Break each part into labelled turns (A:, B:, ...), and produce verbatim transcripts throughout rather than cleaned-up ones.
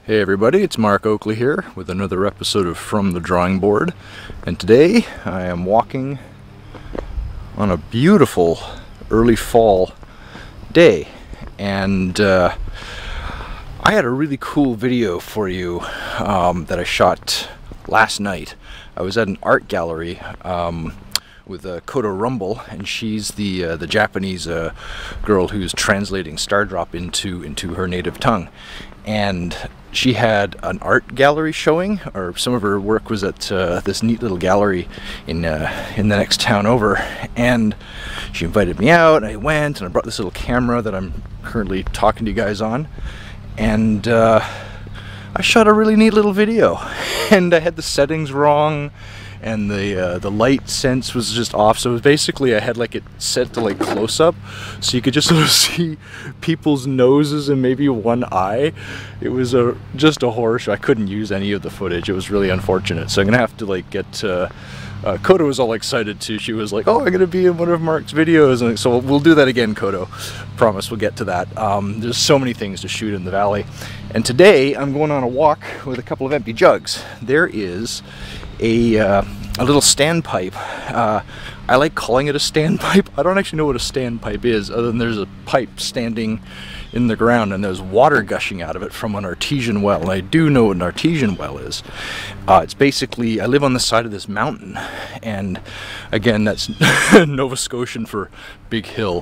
A: Hey everybody, it's Mark Oakley here with another episode of From the Drawing Board, and today I am walking on a beautiful early fall day, and uh, I had a really cool video for you um, that I shot last night. I was at an art gallery um, with uh, Koto Rumble, and she's the uh, the Japanese uh, girl who's translating Stardrop into into her native tongue, and she had an art gallery showing, or some of her work was at uh, this neat little gallery in uh, in the next town over, and she invited me out, and I went, and I brought this little camera that I'm currently talking to you guys on, and uh, I shot a really neat little video, and I had the settings wrong, and the uh, the light sense was just off, so it was basically I had like it set to like close up, so you could just sort of see people's noses and maybe one eye. It was a just a horror show. I couldn't use any of the footage. It was really unfortunate, so I'm gonna have to like get uh, uh, Koto was all excited too. She was like, oh, I'm gonna be in one of Mark's videos, and so we'll do that again, Koto. Promise we'll get to that. Um, there's so many things to shoot in the valley, and today I'm going on a walk with a couple of empty jugs. There is a uh, a little standpipe. Uh, I like calling it a standpipe. I don't actually know what a standpipe is, other than there's a pipe standing in the ground and there's water gushing out of it from an artesian well. And I do know what an artesian well is. Uh, it's basically, I live on the side of this mountain, and again, that's Nova Scotian for big hill.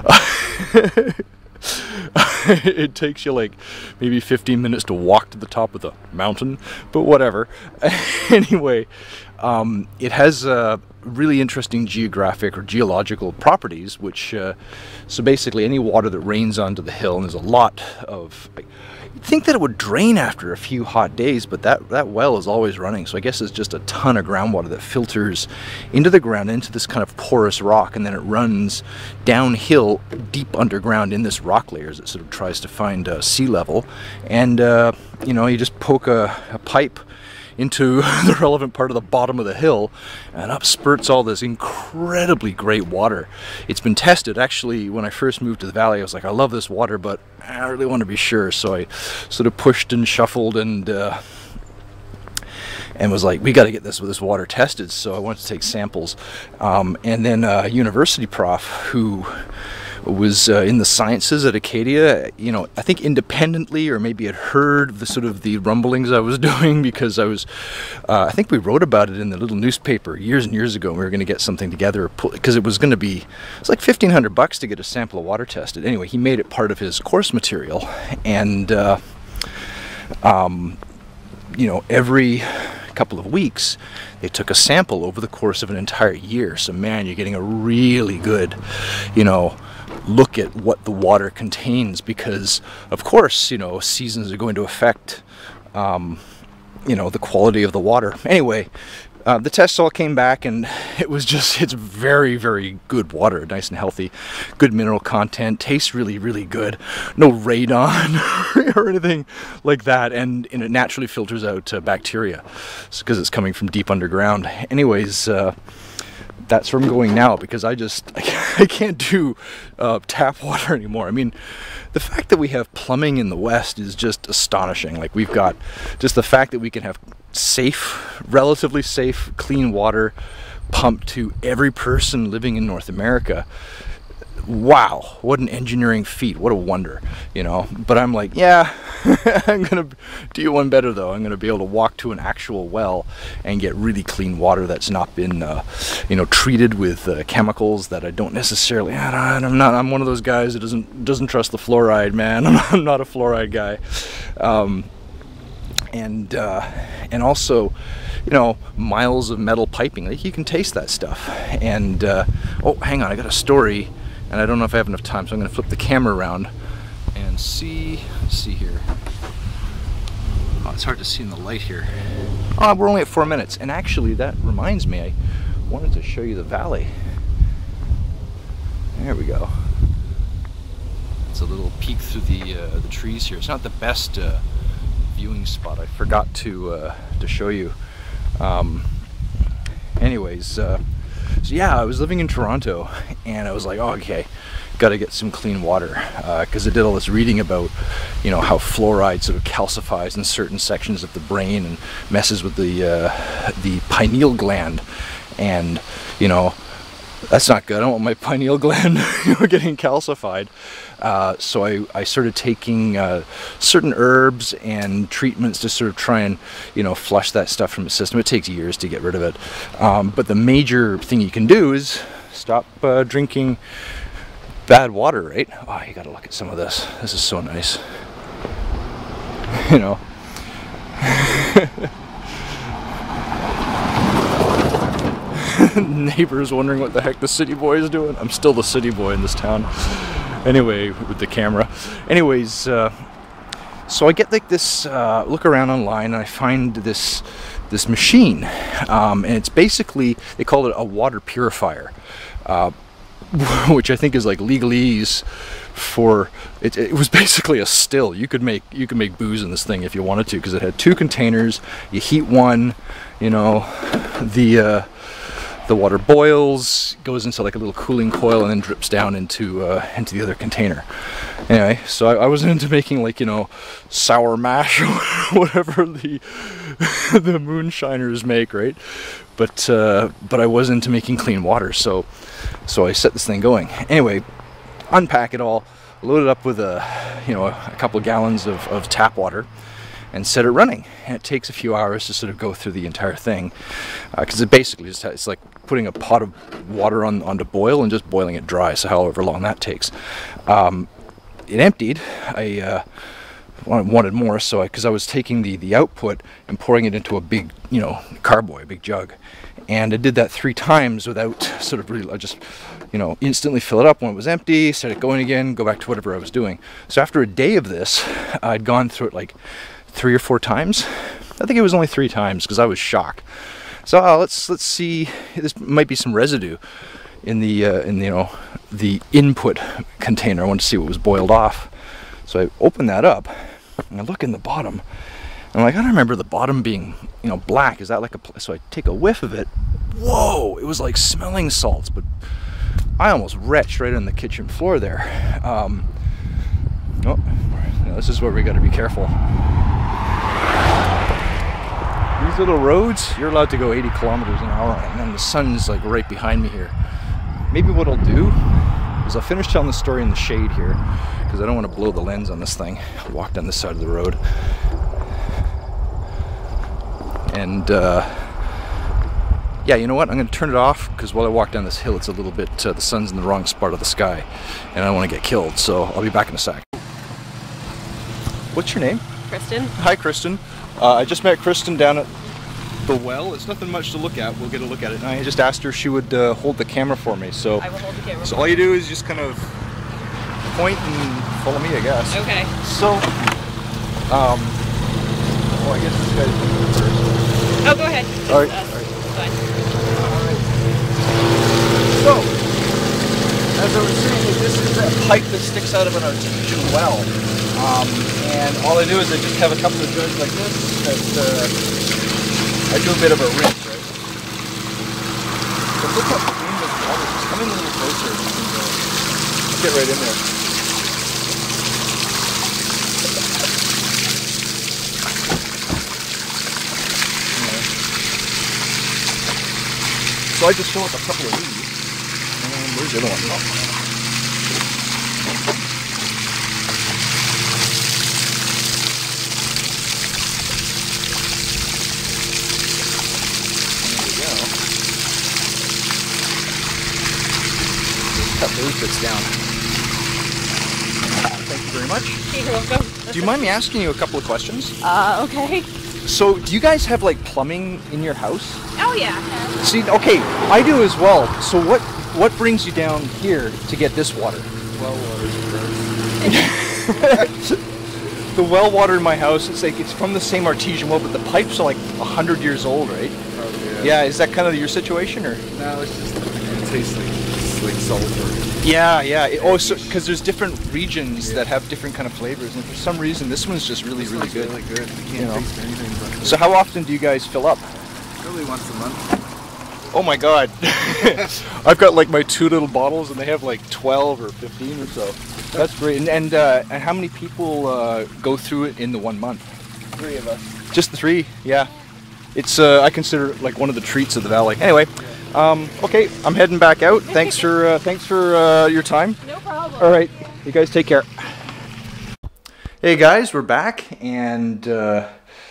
A: It takes you like maybe fifteen minutes to walk to the top of the mountain, but whatever. Anyway, um, it has uh, really interesting geographic or geological properties, which uh, so basically any water that rains onto the hill, and there's a lot of, you'd think that it would drain after a few hot days, but that that well is always running, so I guess it's just a ton of groundwater that filters into the ground, into this kind of porous rock, and then it runs downhill deep underground in this rock layer as it sort of tries to find uh, sea level. And uh, you know, you just poke a, a pipe into the relevant part of the bottom of the hill, and up spurts all this incredibly great water. It's been tested. Actually, when I first moved to the valley, I was like, I love this water, but I really want to be sure, so I sort of pushed and shuffled and uh, and was like, we got to get this with this water tested. So I went to take samples, um, and then a university prof who was uh, in the sciences at Acadia, you know, I think independently, or maybe had heard the sort of the rumblings I was doing, because I was, uh, I think we wrote about it in the little newspaper years and years ago, and we were going to get something together, because it was going to be, it's like fifteen hundred bucks to get a sample of water tested. Anyway, he made it part of his course material, and, uh, um, you know, every couple of weeks they took a sample over the course of an entire year. So man, you're getting a really good, you know, look at what the water contains, because of course, you know, seasons are going to affect um, you know, the quality of the water. Anyway, uh, the tests all came back, and it was just, it's very, very good water, nice and healthy, good mineral content, tastes really, really good, no radon or anything like that, and, and it naturally filters out uh, bacteria because it's coming from deep underground. Anyways, uh, that's where I'm going now, because I just I can't do uh, tap water anymore. I mean, the fact that we have plumbing in the West is just astonishing. Like, we've got just the fact that we can have safe, relatively safe, clean water pumped to every person living in North America. Wow, what an engineering feat, what a wonder, you know. But I'm like, yeah, I'm gonna do one better though. I'm gonna be able to walk to an actual well and get really clean water that's not been uh, you know, treated with uh, chemicals that I don't necessarily, I'm not, I'm one of those guys that doesn't doesn't trust the fluoride, man. I'm not a fluoride guy. Um, and uh, and also, you know, miles of metal piping, like, you can taste that stuff. And uh, oh, hang on, I got a story, and I don't know if I have enough time, so I'm going to flip the camera around and see, let's see here. Oh, it's hard to see in the light here. Oh, we're only at four minutes, and actually that reminds me, I wanted to show you the valley. There we go. It's a little peek through the uh, the trees here. It's not the best uh, viewing spot. I forgot to uh, to show you. Um, anyways, uh, so yeah, I was living in Toronto, and I was like, oh, okay, got to get some clean water, because uh, I did all this reading about, you know, how fluoride sort of calcifies in certain sections of the brain and messes with the uh, the pineal gland, and you know, that's not good. I don't want my pineal gland you know, getting calcified. Uh, so I, I started taking uh, certain herbs and treatments to sort of try and, you know, flush that stuff from the system. It takes years to get rid of it. Um, but the major thing you can do is stop uh, drinking bad water, right? Oh, you gotta look at some of this. This is so nice. You know. Neighbors wondering what the heck the city boy is doing. I'm still the city boy in this town. Anyway, with the camera. Anyways, uh, so I get like this, uh, look around online, and I find this this machine. Um, and it's basically, they call it a water purifier. Uh, which I think is like legalese for, it, it was basically a still. You could make you could make booze in this thing if you wanted to, because it had two containers. You heat one, you know, the uh, the water boils, goes into like a little cooling coil, and then drips down into uh, into the other container. Anyway, so I, I was into making, like, you know, sour mash or whatever the the moonshiners make, right? But uh, but I was into making clean water, so so I set this thing going. Anyway, unpack it all, load it up with a you know a couple of gallons of, of tap water, and set it running. And it takes a few hours to sort of go through the entire thing, because uh, it basically just has, it's like putting a pot of water on onto boil and just boiling it dry. So however long that takes. Um, it emptied. I uh, wanted more, so because I, I was taking the the output and pouring it into a big you know carboy, a big jug, and I did that three times without sort of really. I just you know instantly fill it up when it was empty, set it going again, go back to whatever I was doing. So after a day of this, I'd gone through it like three or four times. I think it was only three times because I was shocked. So uh, let's let's see. This might be some residue in the uh, in the, you know the input container. I wanted to see what was boiled off. So I open that up and I look in the bottom. And I'm like, I don't remember the bottom being you know black. Is that like a? So I take a whiff of it. Whoa! It was like smelling salts, but I almost retched right on the kitchen floor there. Um, oh, you know, this is where we got to be careful. These little roads, you're allowed to go eighty kilometers an hour, and then the sun's like right behind me here. Maybe what I'll do is I'll finish telling the story in the shade here, because I don't want to blow the lens on this thing. I'll walk down this side of the road. And uh, yeah, you know what? I'm going to turn it off, because while I walk down this hill, it's a little bit, uh, the sun's in the wrong spot of the sky, and I don't want to get killed, so I'll be back in a sec. What's your name?
B: Kristen.
A: Hi, Kristen. Uh, I just met Kristen down at the well. It's nothing much to look at. We'll get a look at it. And I just asked her if she would uh, hold the camera for me. So
B: I will hold the camera.
A: So all you do is just kind of point and follow me, I guess.
B: Okay.
A: So, um, well, I guess this guy's going to go first.
B: Oh, go ahead.
A: All right.
B: Uh,
A: All right.
B: Fine.
A: All right. So, as I was saying, this is a pipe that sticks out of an artesian well. Um, and all I do is I just have a couple of jugs like this that uh, I do a bit of a rinse, right? But look how clean this water is. Come in a little closer and uh, get right in there. Anyway. So I just fill up a couple of these. And where's the other one? Oh. Cut those bits down. Thank you very much.
B: You're welcome.
A: Do you mind me asking you a couple of questions?
B: Uh, okay.
A: So, do you guys have like plumbing in your house?
B: Oh yeah.
A: See, okay, I do as well. So what what brings you down here to get this water?
C: Well water.
A: The well water in my house, it's like it's from the same artesian well, but the pipes are like a hundred years old, right?
C: Oh yeah.
A: Yeah, is that kind of your situation, or?
C: No, it's just it tastes like it's like sulfur.
A: Yeah, yeah. It, oh, so because there's different regions yeah. that have different kind of flavors, and for some reason this one's just really,
C: this
A: really
C: one's
A: good.
C: Really good. You can't
A: you know?
C: taste anything but
A: So how often do you guys fill up?
C: Probably once a month.
A: Oh my god. I've got like my two little bottles and they have like twelve or fifteen or so. That's great. And and, uh, and how many people uh, go through it in the one month?
C: Three of us.
A: Just the three, yeah. It's uh, I consider it like one of the treats of the valley. Anyway, um, okay, I'm heading back out. Thanks for uh, thanks for uh, your time.
B: No problem.
A: All right, you guys take care. Hey guys, we're back, and uh,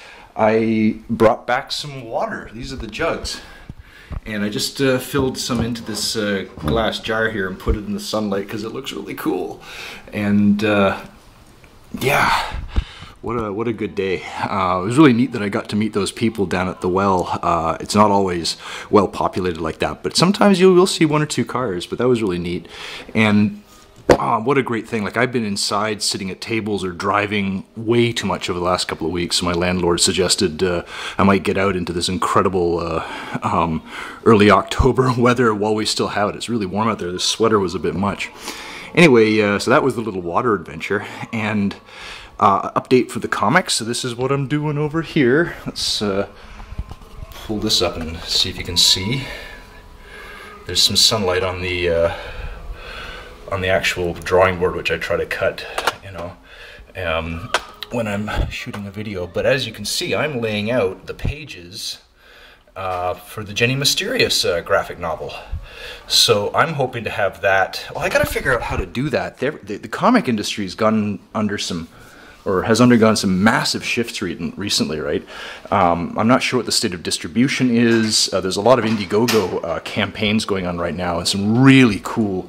A: I brought back some water. These are the jugs, and I just uh, filled some into this uh, glass jar here and put it in the sunlight because it looks really cool. And uh, yeah. What a, what a good day. Uh, it was really neat that I got to meet those people down at the well. Uh, it's not always well populated like that, but sometimes you will see one or two cars, but that was really neat. And uh, what a great thing. Like, I've been inside sitting at tables or driving way too much over the last couple of weeks. So my landlord suggested uh, I might get out into this incredible uh, um, early October weather while we still have it. It's really warm out there. This sweater was a bit much. Anyway, uh, so that was the little water adventure. And Uh, update for the comics. So this is what I'm doing over here. Let's uh, pull this up and see if you can see. There's some sunlight on the uh, on the actual drawing board, which I try to cut, you know, um, when I'm shooting a video. But as you can see, I'm laying out the pages uh, for the Jenny Mysterious uh, graphic novel. So I'm hoping to have that. Well, I got to figure out how to do that. The, the, the comic industry has gone under some, or has undergone some massive shifts re recently, right? Um, I'm not sure what the state of distribution is. Uh, there's a lot of Indiegogo uh, campaigns going on right now, and some really cool.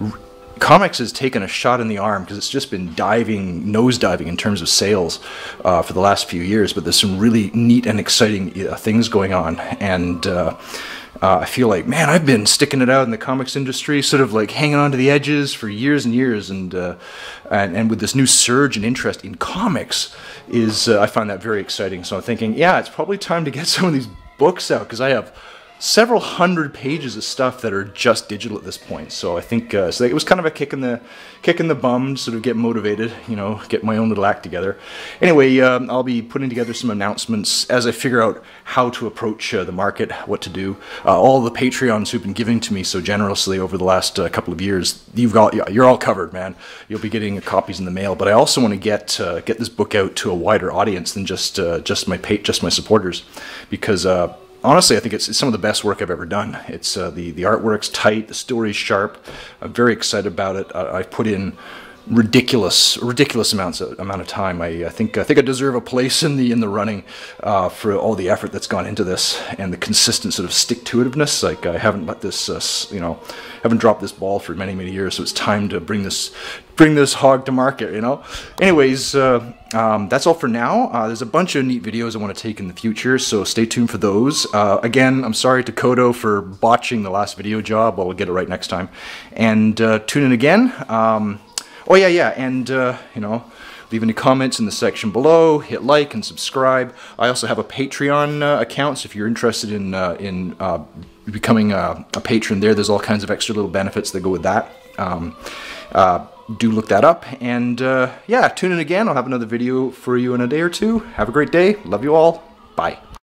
A: Comics has taken a shot in the arm because it's just been diving, nosediving in terms of sales uh, for the last few years. But there's some really neat and exciting uh, things going on, and uh, uh, I feel like, man, I've been sticking it out in the comics industry, sort of like hanging on to the edges for years and years, and uh, and, and with this new surge in interest in comics, is uh, I find that very exciting. So I'm thinking, yeah, it's probably time to get some of these books out because I have several hundred pages of stuff that are just digital at this point. So I think uh, so it was kind of a kick in the kick in the bum, sort of get motivated, you know, get my own little act together. Anyway, um, I'll be putting together some announcements as I figure out how to approach uh, the market, what to do. Uh, all the Patreons who've been giving to me so generously over the last uh, couple of years, you've got you're all covered, man. You'll be getting copies in the mail. But I also want to get uh, get this book out to a wider audience than just uh, just my pa just my supporters, because. Uh, Honestly, I think it's, it's some of the best work I've ever done. It's uh, the the artwork's tight, the story's sharp. I'm very excited about it. Uh, I've put in ridiculous, ridiculous amounts of amount of time. I, I think I think I deserve a place in the in the running uh, for all the effort that's gone into this and the consistent sort of stick-to-itiveness. Like, I haven't let this, uh, you know, haven't dropped this ball for many many years. So it's time to bring this bring this hog to market. You know. Anyways. Uh, Um, that's all for now. Uh, there's a bunch of neat videos I want to take in the future, so stay tuned for those. Uh, again, I'm sorry to Kodo for botching the last video job, but we'll get it right next time. And uh, tune in again. Um, oh yeah, yeah, and uh, you know, leave any comments in the section below. Hit like and subscribe. I also have a Patreon uh, account, so if you're interested in uh, in uh, becoming a, a patron there, there's all kinds of extra little benefits that go with that. Um, uh, do look that up, and uh, yeah, tune in again. I'll have another video for you in a day or two. Have a great day. Love you all. Bye.